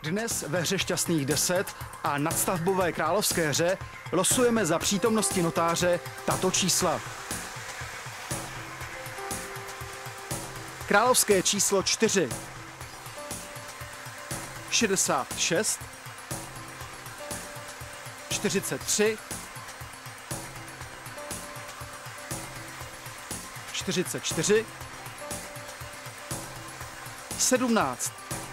Dnes ve hře Šťastných 10 a nadstavbové královské hře losujeme za přítomnosti notáře tato čísla. Královské číslo 4, 66, 43, 44, 17,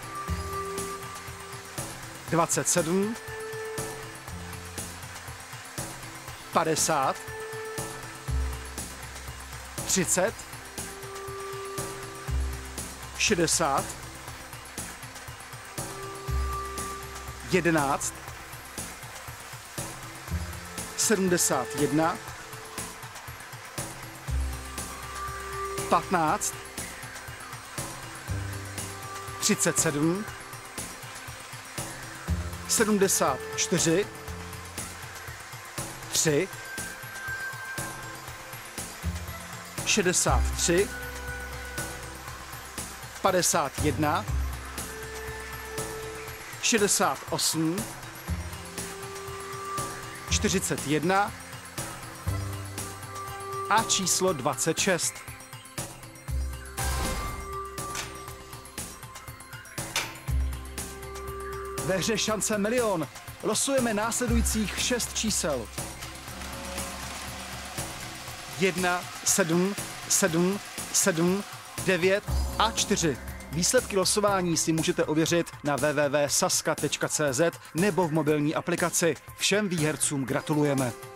27, 50, 30, 60, 11, 71, 15, 37, 74, 3, 63, 51, 68, 41 a číslo 26. Ve hře Šance milion losujeme následujících 6 čísel. 1, 7, 7, 7, 9 a 4. Výsledky losování si můžete ověřit na www.saska.cz nebo v mobilní aplikaci. Všem výhercům gratulujeme.